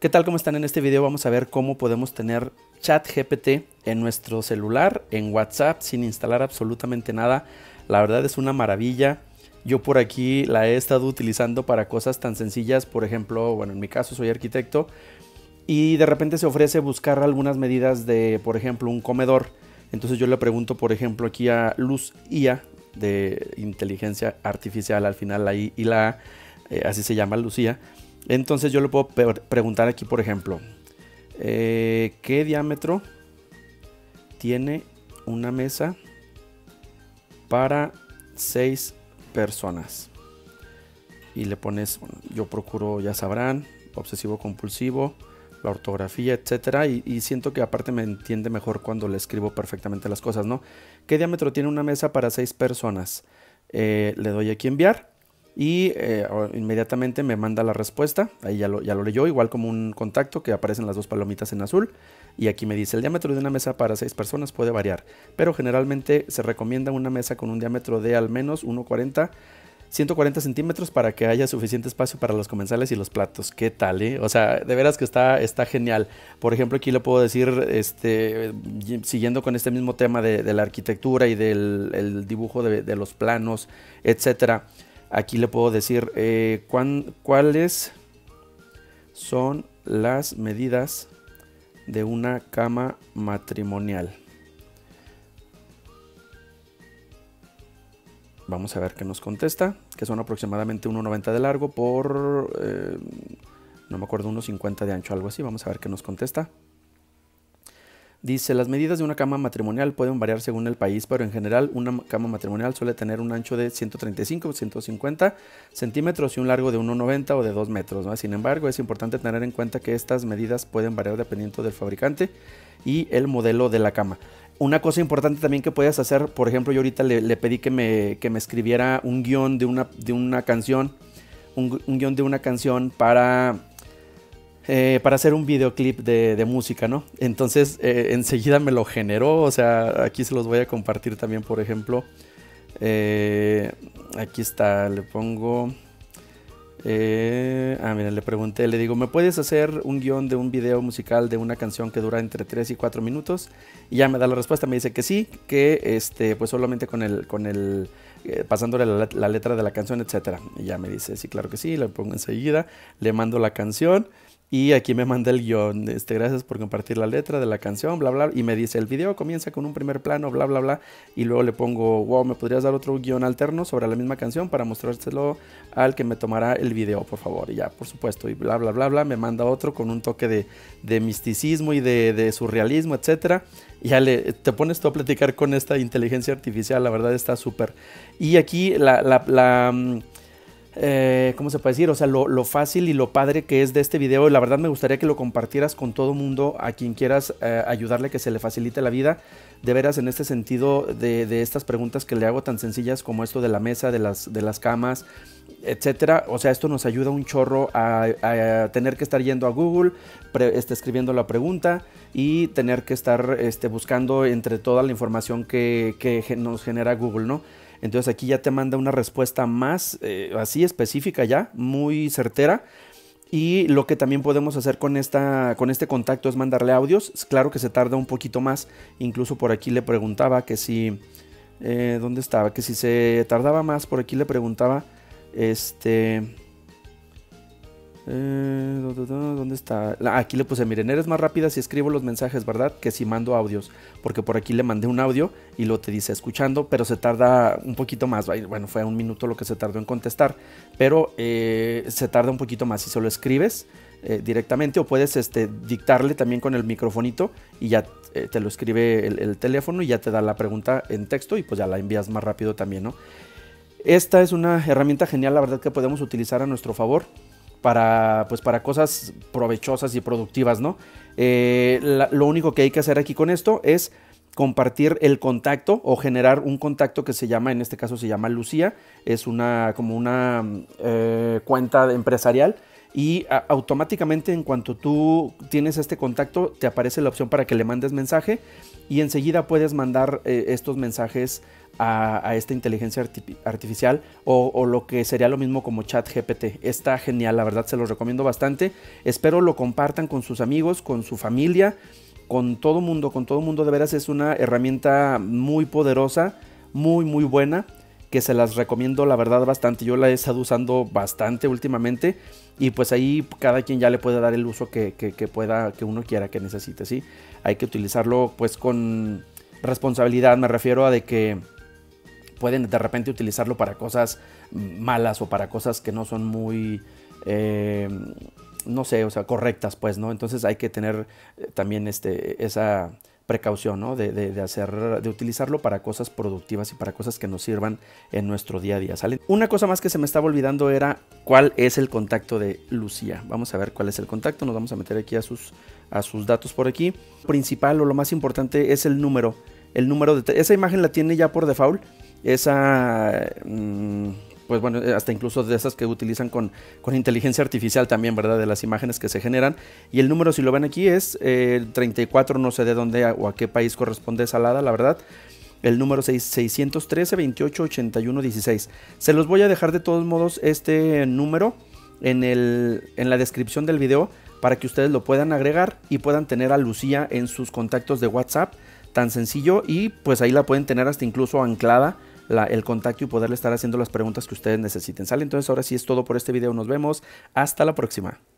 ¿Qué tal? ¿Cómo están? En este video vamos a ver cómo podemos tener ChatGPT en nuestro celular, en WhatsApp, sin instalar absolutamente nada. La verdad es una maravilla. Yo por aquí la he estado utilizando para cosas tan sencillas. Por ejemplo, bueno, en mi caso soy arquitecto y de repente se ofrece buscar algunas medidas de, por ejemplo, un comedor. Entonces yo le pregunto, por ejemplo, aquí a Luz IA de inteligencia artificial, al final la I y la A, así se llama Lucía. Entonces yo le puedo preguntar aquí, por ejemplo, ¿qué diámetro tiene una mesa para 6 personas? Y le pones, bueno, yo procuro, ya sabrán, obsesivo compulsivo, la ortografía, etcétera, y siento que aparte me entiende mejor cuando le escribo perfectamente las cosas, ¿no? ¿Qué diámetro tiene una mesa para 6 personas? Le doy aquí enviar. Y inmediatamente me manda la respuesta. Ahí ya lo leyó, igual como un contacto que aparecen las dos palomitas en azul. Y aquí me dice: el diámetro de una mesa para 6 personas puede variar, pero generalmente se recomienda una mesa con un diámetro de al menos 140 centímetros para que haya suficiente espacio para los comensales y los platos. ¿Qué tal, O sea, de veras que está genial. Por ejemplo, aquí le puedo decir, siguiendo con este mismo tema de la arquitectura y del dibujo de los planos, etcétera. Aquí le puedo decir cuáles son las medidas de una cama matrimonial. Vamos a ver qué nos contesta, que son aproximadamente 1,90 de largo por, no me acuerdo, 1,50 de ancho, algo así. Vamos a ver qué nos contesta. Dice: las medidas de una cama matrimonial pueden variar según el país, pero en general una cama matrimonial suele tener un ancho de 135 o 150 centímetros y un largo de 1,90 o de 2 metros, ¿no? Sin embargo, es importante tener en cuenta que estas medidas pueden variar dependiendo del fabricante y el modelo de la cama. Una cosa importante también que puedes hacer, por ejemplo, yo ahorita le pedí que me escribiera un guión de una canción, un guión de una canción para hacer un videoclip de música, ¿no? Entonces enseguida me lo generó. O sea, aquí se los voy a compartir también, por ejemplo. Aquí está, le pongo... mira, le pregunté, le digo: ¿me puedes hacer un guión de un video musical de una canción que dura entre 3 y 4 minutos? Y ya me da la respuesta, me dice que sí, que pues solamente con el pasándole la letra de la canción, etcétera. Y ya me dice: sí, claro que sí, le pongo enseguida, le mando la canción. Y aquí me manda el guión, gracias por compartir la letra de la canción, bla, bla. Y me dice: el video comienza con un primer plano, bla, bla, bla. Y luego le pongo: wow, ¿me podrías dar otro guión alterno sobre la misma canción para mostrárselo al que me tomará el video, por favor? Y ya, por supuesto, y bla, bla, bla, bla. Me manda otro con un toque de misticismo y de surrealismo, etcétera. Y ya te pones tú a platicar con esta inteligencia artificial, la verdad está súper. Y aquí ¿cómo se puede decir? O sea, lo fácil y lo padre que es de este video. La verdad me gustaría que lo compartieras con todo mundo, a quien quieras ayudarle, que se le facilite la vida. De veras, en este sentido de estas preguntas que le hago tan sencillas como esto de la mesa, de las camas, etcétera. O sea, esto nos ayuda un chorro a tener que estar yendo a Google, escribiendo la pregunta y tener que estar buscando entre toda la información que nos genera Google, ¿no? Entonces aquí ya te manda una respuesta más así específica, ya muy certera. Y lo que también podemos hacer con este contacto es mandarle audios. Claro que se tarda un poquito más. Incluso por aquí le preguntaba que si ¿dónde estaba? Que si se tardaba más, por aquí le preguntaba ¿dónde está? Aquí le puse: miren, eres más rápida si escribo los mensajes, ¿verdad?, que si mando audios. Porque por aquí le mandé un audio y lo te dice escuchando, pero se tarda un poquito más. Bueno, fue 1 minuto lo que se tardó en contestar, pero se tarda un poquito más si se lo escribes directamente, o puedes dictarle también con el microfonito y ya te lo escribe el teléfono y ya te da la pregunta en texto y pues ya la envías más rápido también, ¿no? Esta es una herramienta genial, la verdad, que podemos utilizar a nuestro favor para cosas provechosas y productivas, ¿no? Lo único que hay que hacer aquí con esto es compartir el contacto o generar un contacto que se llama, en este caso se llama Lucía, es como una cuenta empresarial, y automáticamente en cuanto tú tienes este contacto te aparece la opción para que le mandes mensaje y enseguida puedes mandar estos mensajes a esta inteligencia artificial o lo que sería lo mismo como ChatGPT. Está genial, la verdad se los recomiendo bastante. Espero lo compartan con sus amigos, con su familia, con todo mundo, de veras es una herramienta muy poderosa, muy buena, que se las recomiendo la verdad bastante. Yo la he estado usando bastante últimamente y pues ahí cada quien ya le puede dar el uso que pueda, que uno quiera, que necesite, ¿sí? Hay que utilizarlo pues con responsabilidad, me refiero a de que pueden de repente utilizarlo para cosas malas o para cosas que no son muy, no sé, o sea, correctas, pues, ¿no? Entonces hay que tener también esa precaución, ¿no? De utilizarlo para cosas productivas y para cosas que nos sirvan en nuestro día a día, ¿sale? Una cosa más que se me estaba olvidando era cuál es el contacto de Lucía. Vamos a ver cuál es el contacto, nos vamos a meter aquí a sus datos por aquí. Lo principal o lo más importante es el número. Esa imagen la tiene ya por default. Esa, pues bueno, hasta incluso de esas que utilizan con inteligencia artificial también, ¿verdad? De las imágenes que se generan. Y el número, si lo ven aquí, es 34, no sé de dónde o a qué país corresponde esa alada, la verdad. El número 613 28 81 16. Se los voy a dejar de todos modos este número en la descripción del video para que ustedes lo puedan agregar y puedan tener a Lucía en sus contactos de WhatsApp. Tan sencillo, y pues ahí la pueden tener hasta incluso anclada el contacto y poderle estar haciendo las preguntas que ustedes necesiten. ¿Sale? Entonces ahora sí es todo por este video. Nos vemos. Hasta la próxima.